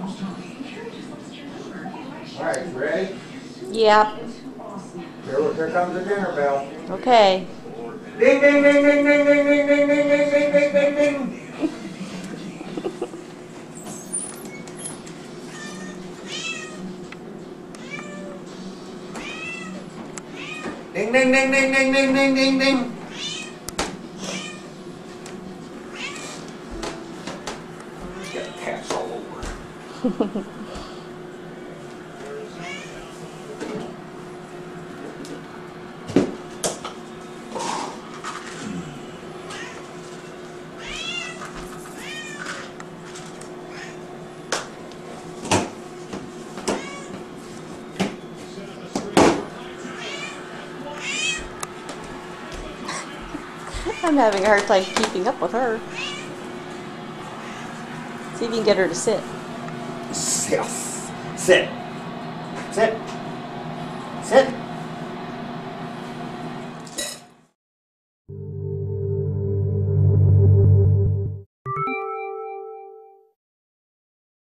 All right, you ready? Yep. Here comes the dinner bell. Okay. Ding, ding, ding, ding, ding, ding, ding, ding, ding, ding, ding, ding, ding, ding. Ding, ding, ding, ding, ding, ding, ding, ding, ding. Got cats all over. I'm having a hard time keeping up with her. See if you can get her to sit. Yes. Sit. Sit. Sit.